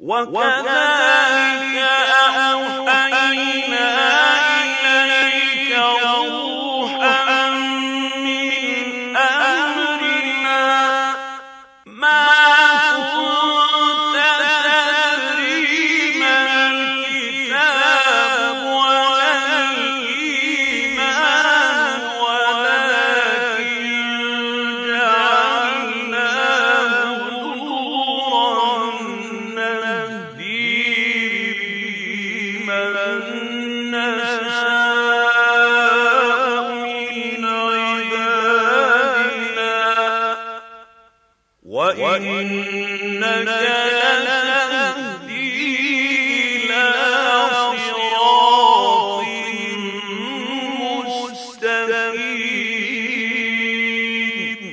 وكذلك أوحينا إليك روحا من أمرنا ما كنت تدري ما الكتاب ولا الإيمان ولكن جعلناه نورا نهدي من نشاء من عبادنا وإنك لتهدي إلى صراط مستقيم.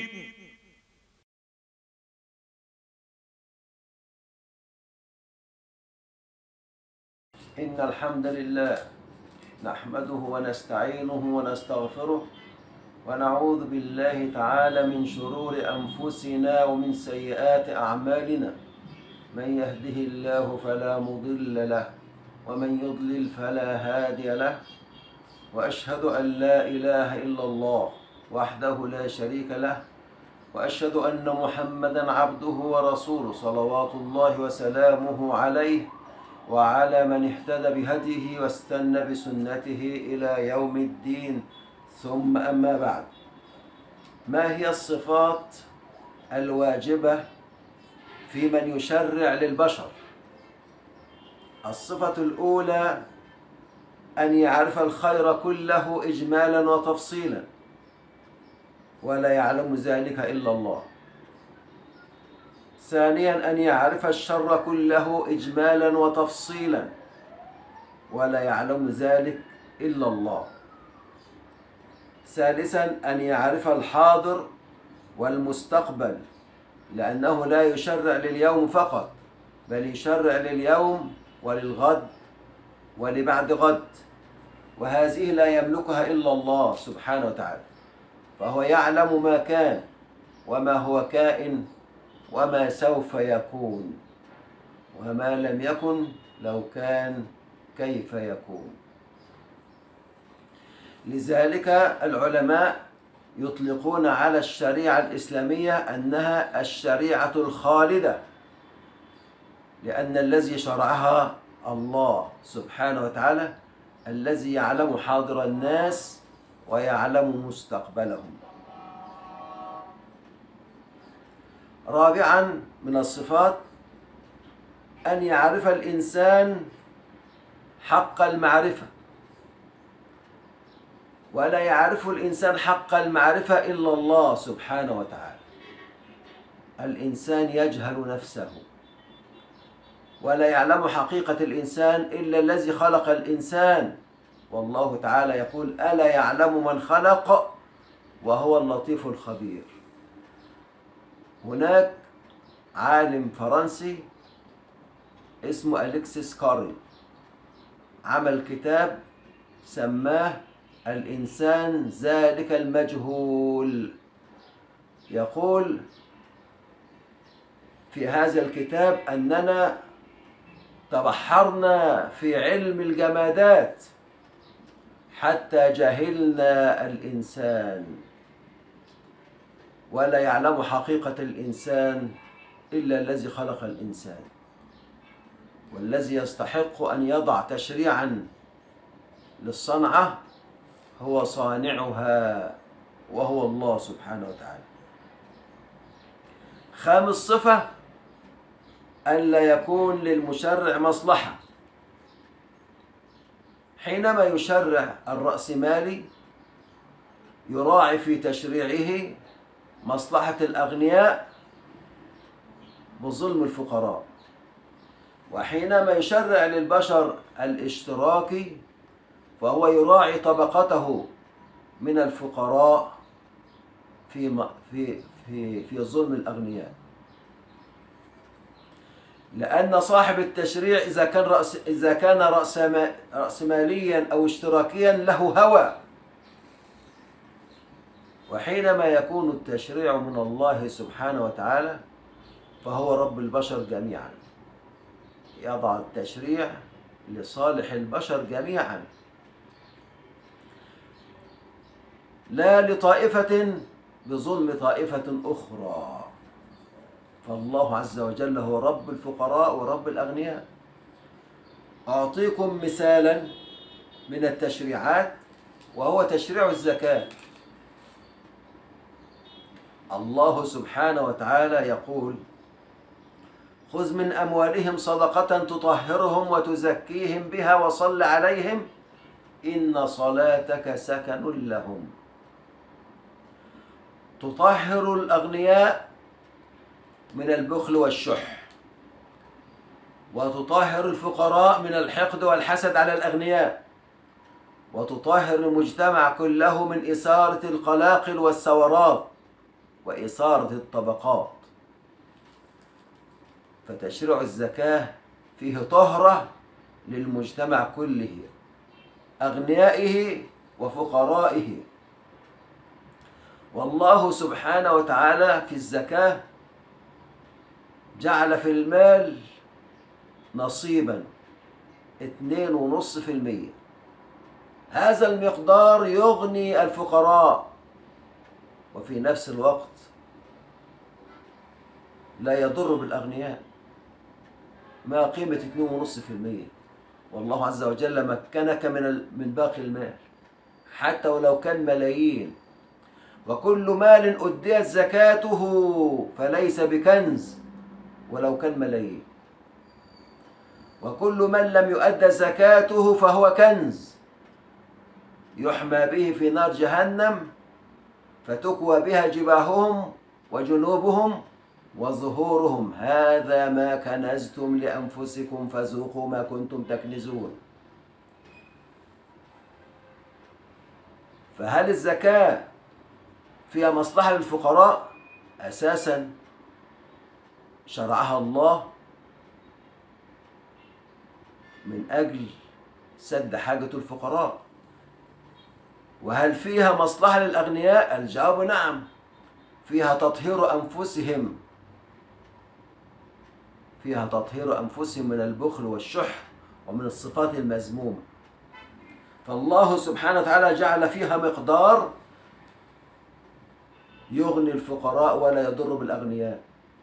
إن الحمد لله نحمده ونستعينه ونستغفره ونعوذ بالله تعالى من شرور أنفسنا ومن سيئات أعمالنا. من يهده الله فلا مضل له ومن يضلل فلا هادي له، وأشهد أن لا إله إلا الله وحده لا شريك له، وأشهد أن محمدا عبده ورسوله صلوات الله وسلامه عليه وعلى من اهتدى بهديه واستنى بسنته إلى يوم الدين. ثم أما بعد، ما هي الصفات الواجبة في من يشرع للبشر؟ الصفة الأولى أن يعرف الخير كله إجمالا وتفصيلا ولا يعلم ذلك إلا الله. ثانيا أن يعرف الشر كله إجمالا وتفصيلا ولا يعلم ذلك إلا الله. ثالثا أن يعرف الحاضر والمستقبل، لأنه لا يشرع لليوم فقط بل يشرع لليوم وللغد ولبعد غد، وهذه لا يملكها إلا الله سبحانه وتعالى، فهو يعلم ما كان وما هو كائن وما سوف يكون، وما لم يكن لو كان كيف يكون. لذلك العلماء يطلقون على الشريعة الإسلامية أنها الشريعة الخالدة، لأن الذي شرعها الله سبحانه وتعالى الذي يعلم حاضر الناس ويعلم مستقبلهم. رابعا من الصفات أن يعرف الإنسان حق المعرفة، ولا يعرف الإنسان حق المعرفة إلا الله سبحانه وتعالى. الإنسان يجهل نفسه ولا يعلم حقيقة الإنسان إلا الذي خلق الإنسان، والله تعالى يقول: ألا يعلم من خلق وهو اللطيف الخبير. هناك عالم فرنسي اسمه أليكسيس كارل عمل كتاب سماه الإنسان ذلك المجهول. يقول في هذا الكتاب أننا تبحرنا في علم الجمادات حتى جهلنا الإنسان، ولا يعلم حقيقة الإنسان إلا الذي خلق الإنسان، والذي يستحق أن يضع تشريعا للصنعة هو صانعها وهو الله سبحانه وتعالى. خامس صفة ألا يكون للمشرع مصلحة. حينما يشرع الرأسمالي يراعي في تشريعه مصلحة الأغنياء بظلم الفقراء، وحينما يشرع للبشر الاشتراكي فهو يراعي طبقته من الفقراء في ظلم الأغنياء. لأن صاحب التشريع إذا كان رأسماليا أو اشتراكيا له هوى، وحينما يكون التشريع من الله سبحانه وتعالى فهو رب البشر جميعا. يضع التشريع لصالح البشر جميعا، لا لطائفة بظلم طائفة أخرى. فالله عز وجل هو رب الفقراء ورب الأغنياء. أعطيكم مثالا من التشريعات وهو تشريع الزكاة. الله سبحانه وتعالى يقول: خذ من أموالهم صدقة تطهرهم وتزكيهم بها وصل عليهم إن صلاتك سكن لهم. تطهر الأغنياء من البخل والشح، وتطهر الفقراء من الحقد والحسد على الأغنياء، وتطهر المجتمع كله من إثارة القلاقل والثورات وإثارة الطبقات. فتشريع الزكاة فيه طهرة للمجتمع كله، أغنيائه وفقرائه. والله سبحانه وتعالى في الزكاة جعل في المال نصيبا 2.5%. هذا المقدار يغني الفقراء، وفي نفس الوقت لا يضر بالأغنياء. ما قيمة 2.5%؟ والله عز وجل مكنك من باقي المال حتى ولو كان ملايين. وكل مال أديت زكاته فليس بكنز ولو كان ملايين، وكل من لم يؤد زكاته فهو كنز يحمى به في نار جهنم فتكوى بها جباههم وجنوبهم وظهورهم هذا ما كنزتم لأنفسكم فذوقوا ما كنتم تكنزون. فهل الزكاة فيها مصلحة للفقراء؟ أساسا شرعها الله من أجل سد حاجة الفقراء. وهل فيها مصلحة للأغنياء؟ الجواب نعم، فيها تطهير أنفسهم، فيها تطهير أنفسهم من البخل والشح ومن الصفات المذمومة. فالله سبحانه وتعالى جعل فيها مقدار يغني الفقراء ولا يضر بالأغنياء.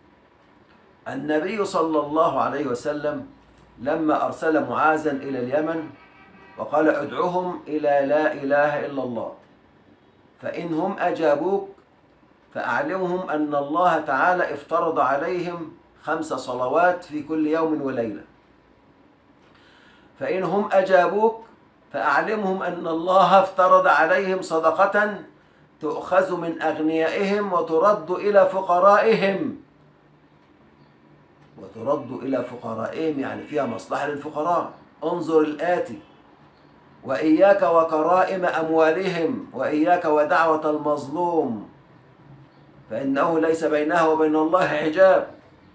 النبي صلى الله عليه وسلم لما أرسل معاذا إلى اليمن وقال: ادعوهم إلى لا إله إلا الله، فإنهم أجابوك فأعلمهم أن الله تعالى افترض عليهم 5 صلوات في كل يوم وليلة. فإنهم أجابوك فأعلمهم أن الله افترض عليهم صدقة تؤخذ من أغنيائهم وترد إلى فقرائهم. وترد إلى فقرائهم يعني فيها مصلحة للفقراء. انظر الآتي: وإياك وكرائم أموالهم وإياك ودعوة المظلوم فإنه ليس بينها وبين الله حجاب.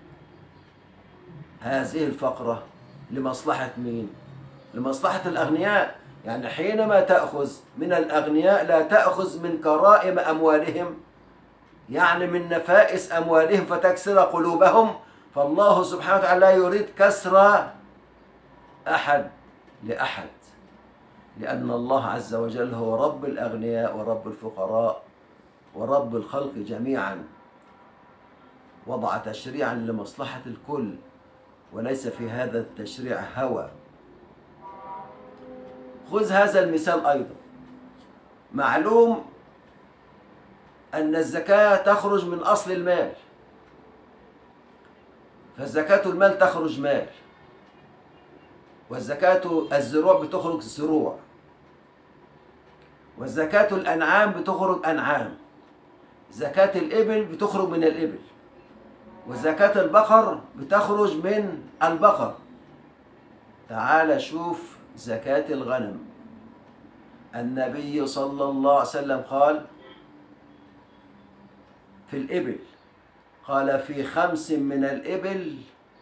هذه الفقرة لمصلحة مين؟ لمصلحة الأغنياء. يعني حينما تأخذ من الأغنياء لا تأخذ من كرائم أموالهم، يعني من نفائس أموالهم فتكسر قلوبهم. فالله سبحانه وتعالى لا يريد كسر أحد لأحد، لأن الله عز وجل هو رب الأغنياء ورب الفقراء ورب الخلق جميعا. وضع تشريعا لمصلحة الكل وليس في هذا التشريع هوى. خذ هذا المثال أيضا. معلوم أن الزكاة تخرج من أصل المال، فالزكاة المال تخرج مال، والزكاة الزروع بتخرج زروع، والزكاة الأنعام بتخرج أنعام، زكاة الإبل بتخرج من الإبل، وزكاة البقر بتخرج من البقر. تعال شوف زكاة الغنم. النبي صلى الله عليه وسلم قال في الإبل، قال: في 5 من الإبل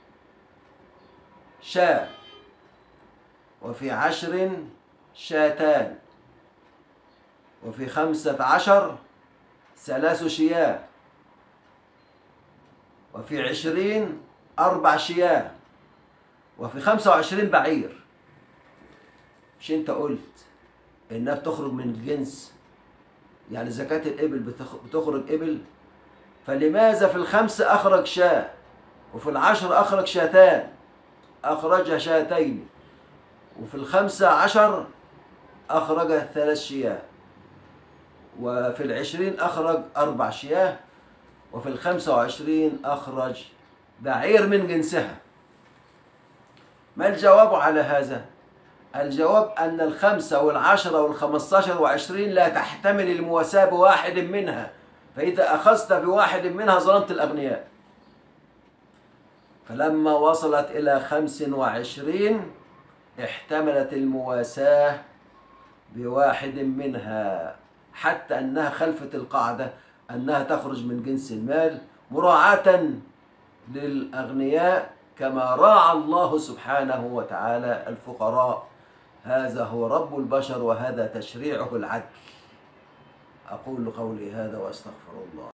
شاة، وفي 10 شاتان، وفي 15 3 شياه، وفي 20 4 شياه، وفي 25 بعير. مش انت قلت انها بتخرج من الجنس؟ يعني زكاة الإبل بتخرج إبل، فلماذا في الخمسة أخرج شاة وفي العشر أخرج شاتان، أخرج شاتين، وفي الخمسة عشر أخرج 3 شياه، وفي 20 أخرج 4 شياه، وفي 25 أخرج بعير من جنسها؟ ما الجواب على هذا؟ الجواب أن الخمسة والعشرة والخمستاشر وعشرين لا تحتمل المواساة بواحد منها، فإذا أخذت بواحد منها ظلمت الأغنياء. فلما وصلت إلى 25 احتملت المواساة بواحد منها، حتى أنها خلفت القاعدة أنها تخرج من جنس المال مراعاة للأغنياء، كما راعى الله سبحانه وتعالى الفقراء. هذا هو رب البشر، وهذا تشريعه العدل. أقول قولي هذا وأستغفر الله.